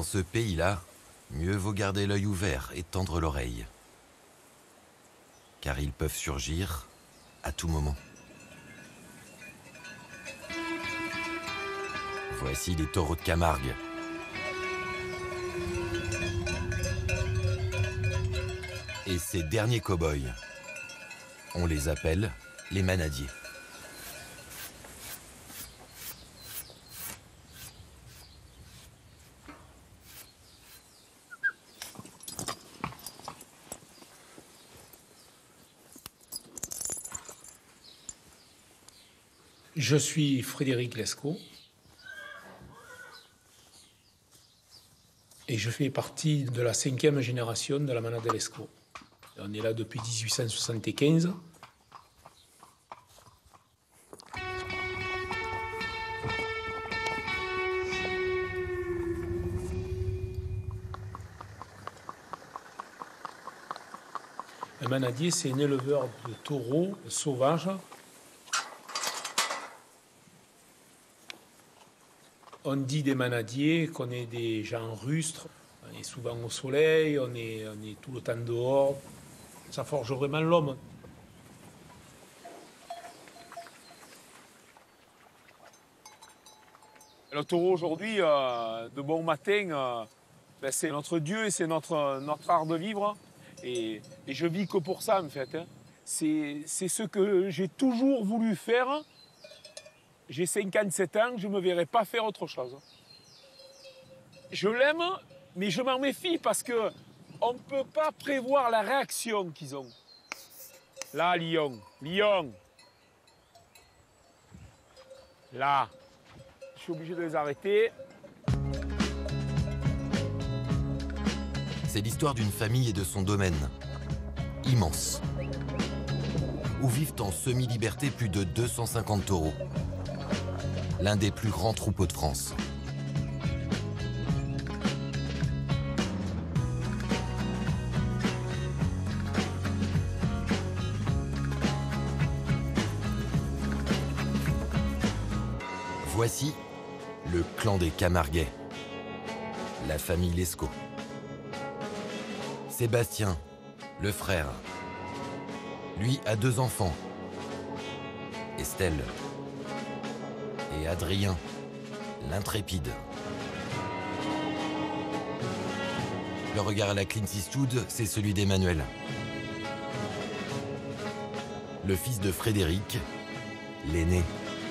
Dans ce pays-là, mieux vaut garder l'œil ouvert et tendre l'oreille. Car ils peuvent surgir à tout moment. Voici les taureaux de Camargue. Et ces derniers cow-boys, on les appelle les manadiers. Je suis Frédéric Lescaut et je fais partie de la 5e génération de la manade Lescaut. On est là depuis 1875. Un manadier, c'est un éleveur de taureaux sauvages. On dit des manadiers qu'on est des gens rustres, on est souvent au soleil, on est tout le temps dehors. Ça forge vraiment l'homme. Le taureau aujourd'hui, de bon matin, c'est notre Dieu et c'est notre art de vivre. Et je vis que pour ça en fait. Hein. C'est ce que j'ai toujours voulu faire. J'ai 57 ans, je ne me verrai pas faire autre chose. Je l'aime, mais je m'en méfie parce qu'on ne peut pas prévoir la réaction qu'ils ont. Là, lion, lion. Là, je suis obligé de les arrêter. C'est l'histoire d'une famille et de son domaine, immense, où vivent en semi-liberté plus de 250 taureaux. L'un des plus grands troupeaux de France. Voici le clan des Camarguais, la famille Lescaut. Sébastien, le frère, lui a 2 enfants, Estelle et Adrien, l'intrépide. Le regard à la Clint Eastwood, c'est celui d'Emmanuel. Le fils de Frédéric, l'aîné.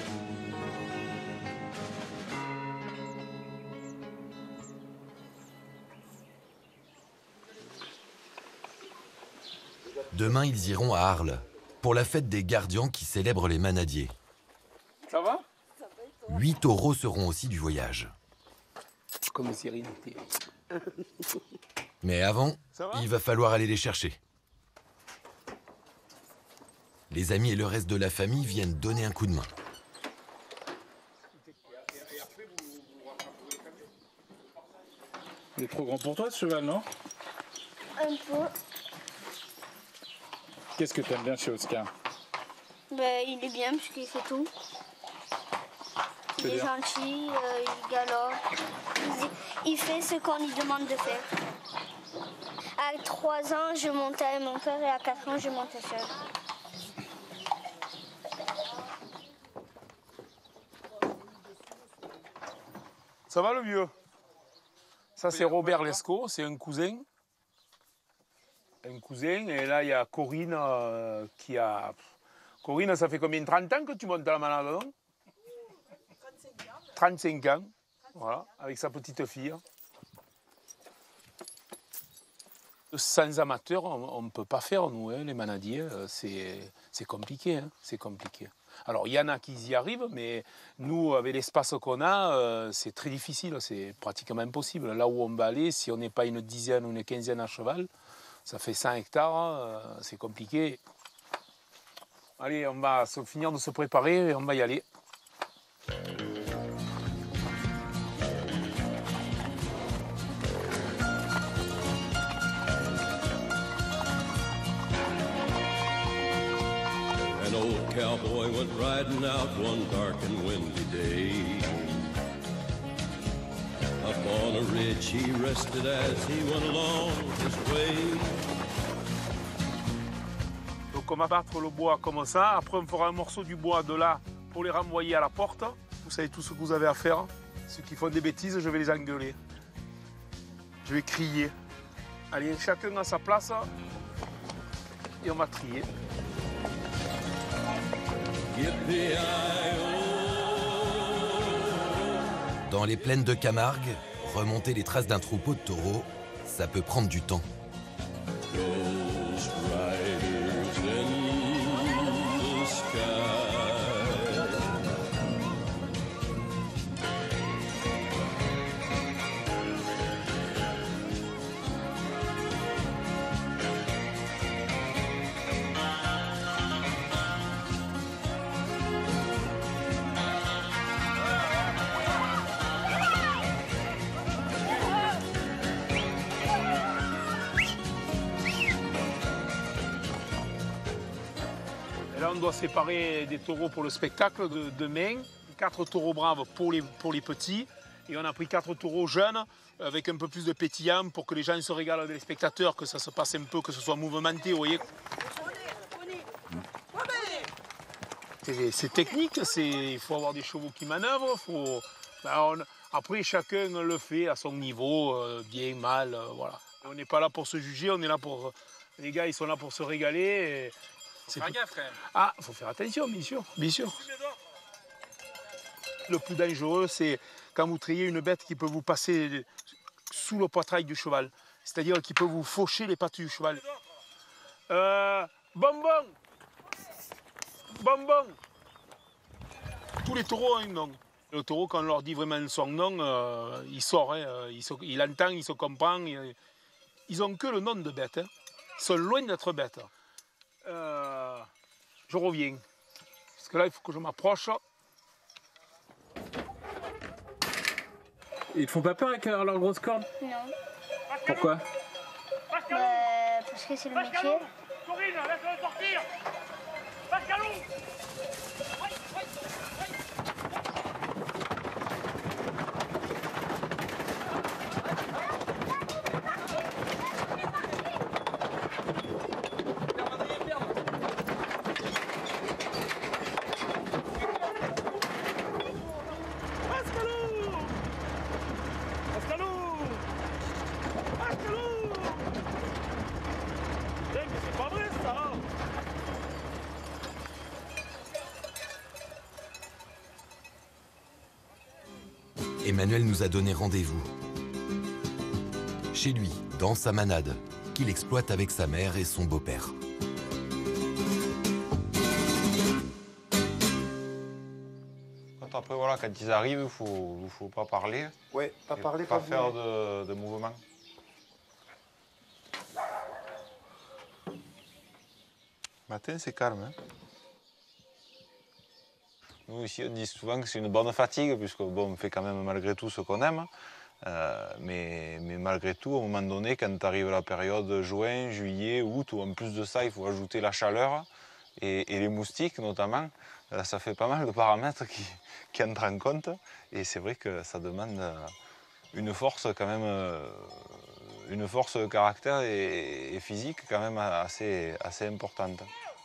Demain, ils iront à Arles, pour la fête des gardians qui célèbre les manadiers. Ça va ? 8 taureaux seront aussi du voyage. Comme sérénité. Mais avant, il va falloir aller les chercher. Les amis et le reste de la famille viennent donner un coup de main. Il est trop grand pour toi ce cheval, non? Un peu. Qu'est-ce que tu aimes bien chez Oscar? Ben, il est bien parce qu'il fait tout. Il est gentil, il galope. Il fait ce qu'on lui demande de faire. À 3 ans, je montais avec mon père et à 4 ans, je montais seul. Ça va le vieux? Ça c'est Robert Lescaut, c'est un cousin. Un cousin, et là il y a Corinne qui a... Corinne, ça fait combien? 30 ans que tu montes à la manade, non? 35 ans, voilà, avec sa petite fille. Sans amateurs, on ne peut pas faire, nous, hein, les manadiers, c'est compliqué, hein, c'est compliqué. Alors, il y en a qui y arrivent, mais nous, avec l'espace qu'on a, c'est très difficile, c'est pratiquement impossible. Là où on va aller, si on n'est pas une dizaine ou une quinzaine à cheval, ça fait 100 hectares, c'est compliqué. Allez, on va finir de se préparer et on va y aller. An old cowboy went riding out one dark and windy day. Upon a ridge he rested as he went along his way. Donc on va battre le bois comme ça. Après on fera un morceau du bois de là pour les renvoyer à la porte. Vous savez tout ce que vous avez à faire. Ceux qui font des bêtises, je vais les engueuler. Je vais crier. Allez, chacun à sa place. Et on va trier. Dans les plaines de Camargue, remonter les traces d'un troupeau de taureaux, ça peut prendre du temps. Ghost riders in the sky. Et là, on doit séparer des taureaux pour le spectacle de demain. 4 taureaux braves pour les petits. Et on a pris 4 taureaux jeunes avec un peu plus de pétillant pour que les gens se régalent avec les spectateurs, que ça se passe un peu, que ce soit mouvementé, vous voyez. C'est technique, il faut avoir des chevaux qui manœuvrent. Après, chacun le fait à son niveau, bien, mal, voilà. On n'est pas là pour se juger, on est là pour... Les gars, ils sont là pour se régaler. Et... Faire gaffe quand même. Ah, il faut faire attention, bien sûr, bien sûr. Le plus dangereux, c'est quand vous triez une bête qui peut vous passer sous le poitrail du cheval. C'est-à-dire qui peut vous faucher les pattes du cheval. Bonbon. Bonbon. Tous les taureaux ont un nom. Le taureau, quand on leur dit vraiment son nom, il sort. Hein, il entend, il se comprend. Ils n'ont que le nom de bête. Hein. Ils sont loin d'être bêtes. Je reviens. Parce que là, il faut que je m'approche. Ils te font pas peur avec leurs grosses cornes? Non. Pourquoi? Parce que c'est le métier. Corinne, laisse-le sortir. Pascalou. Emmanuel nous a donné rendez-vous. Chez lui, dans sa manade, qu'il exploite avec sa mère et son beau-père. Après, voilà, quand ils arrivent, il faut pas parler. Oui, pas parler, pas faire de mouvement. Matin, c'est calme. Hein. Nous, ici, on dit souvent que c'est une bonne fatigue, puisque bon, on fait quand même malgré tout ce qu'on aime. Mais malgré tout, à un moment donné, quand arrive la période juin, juillet, août, où en plus de ça, il faut ajouter la chaleur et les moustiques notamment, ça fait pas mal de paramètres qui entrent en compte. Et c'est vrai que ça demande une force quand même, une force de caractère et physique quand même assez importante.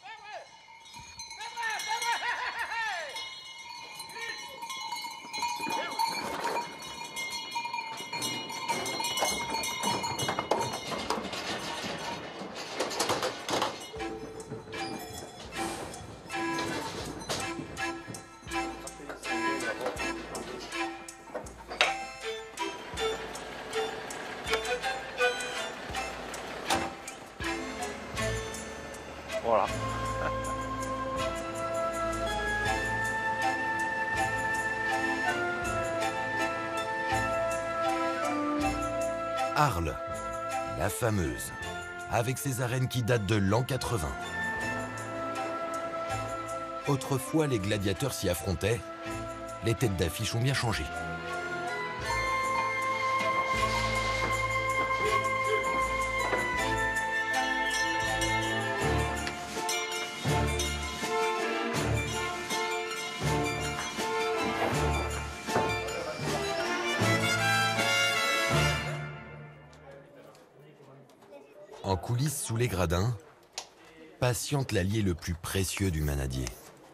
Voilà. Arles, la fameuse, avec ses arènes qui datent de l'an 80. Autrefois, les gladiateurs s'y affrontaient. Les têtes d'affiche ont bien changé. coulisses, sous les gradins, patiente l'allié le plus précieux du manadier.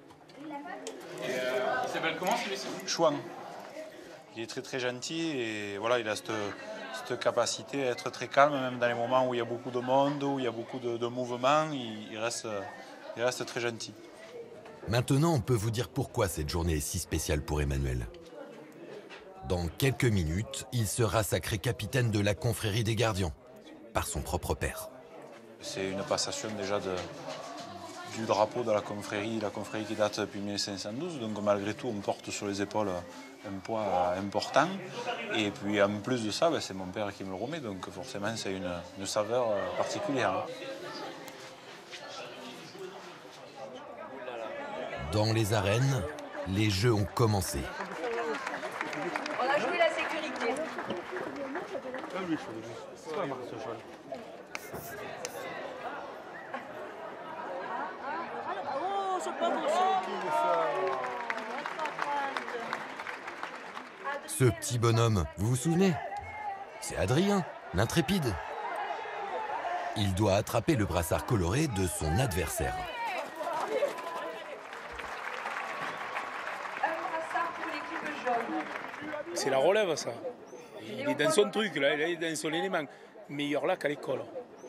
Il s'appelle comment celui-ci? Chouan. Il est très très gentil et voilà, il a cette capacité à être très calme, même dans les moments où il y a beaucoup de monde, où il y a beaucoup de mouvements, il reste très gentil. Maintenant, on peut vous dire pourquoi cette journée est si spéciale pour Emmanuel. Dans quelques minutes, il sera sacré capitaine de la confrérie des gardians, par son propre père. C'est une passation déjà du drapeau de la confrérie qui date depuis 1512, donc malgré tout on porte sur les épaules un poids important. Et puis en plus de ça, c'est mon père qui me le remet, donc forcément c'est une saveur particulière. Dans les arènes, les jeux ont commencé. On a joué la sécurité. Ce petit bonhomme, vous vous souvenez? C'est Adrien, l'intrépide. Il doit attraper le brassard coloré de son adversaire. C'est la relève, ça. Il est dans son truc, là, il est dans son élément. Meilleur là qu'à l'école.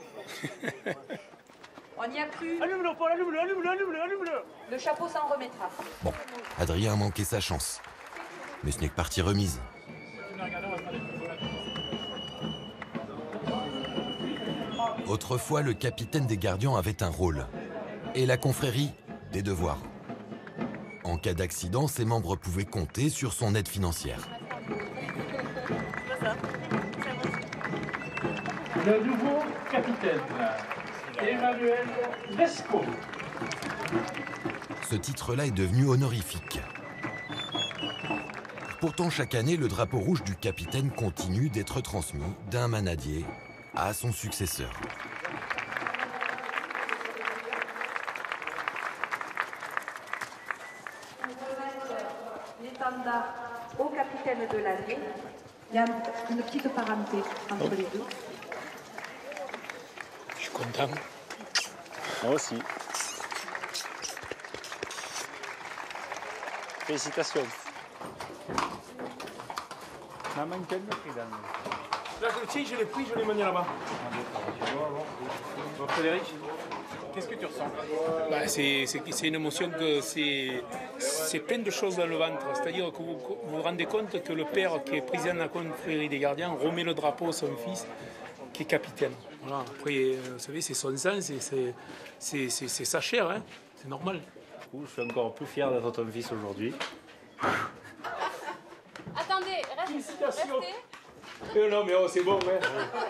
On y a cru. Allume-le, Paul, allume-le, allume-le, allume-le, allume-le. Le chapeau s'en remettra. Bon, Adrien a manqué sa chance. Mais ce n'est que partie remise. Autrefois, le capitaine des gardiens avait un rôle. Et la confrérie, des devoirs. En cas d'accident, ses membres pouvaient compter sur son aide financière. Le nouveau capitaine, Emmanuel Lescaut. Ce titre-là est devenu honorifique. Pourtant, chaque année, le drapeau rouge du capitaine continue d'être transmis d'un manadier à son successeur. L'étendard au capitaine de l'année. Il y a une petite parenté entre les deux. Je suis content. Moi aussi. Félicitations. Maman, quel me pris dans le... Là, tiens, je l'ai pris, je l'ai mené là-bas. Bon, Frédéric, qu'est-ce que tu ressens? C'est une émotion que c'est plein de choses dans le ventre. C'est-à-dire que vous vous rendez compte que le père qui est président de la confrérie des gardiens remet le drapeau à son fils qui est capitaine. Voilà. Après, vous savez, c'est son sang, c'est sa chair, hein. C'est normal. Je suis encore plus fier d'être ton fils aujourd'hui. Attendez, restez. Non, mais c'est bon, hein.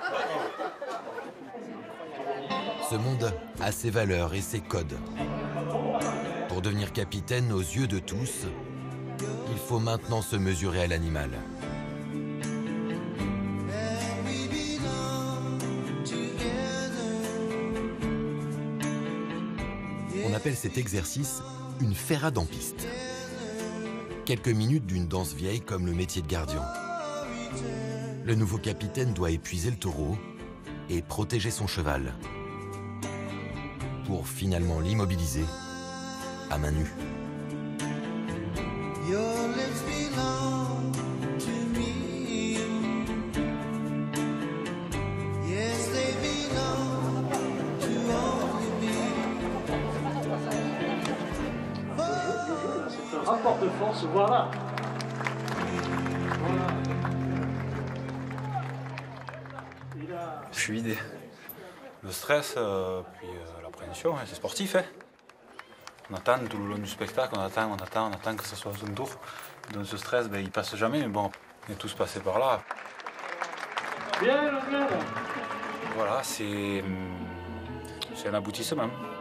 Ce monde a ses valeurs et ses codes. Pour devenir capitaine aux yeux de tous, il faut maintenant se mesurer à l'animal. On appelle cet exercice une ferrade en piste. Quelques minutes d'une danse vieille comme le métier de gardien. Le nouveau capitaine doit épuiser le taureau et protéger son cheval pour finalement l'immobiliser à main nue. Rapport de force, voilà. Je suis vidé. Le stress, puis l'appréhension, c'est sportif. Hein. On attend tout le long du spectacle, on attend que ce soit son tour. Donc ce stress, il passe jamais, mais bon, on est tous passés par là. Bien, bien. Voilà, c'est un aboutissement.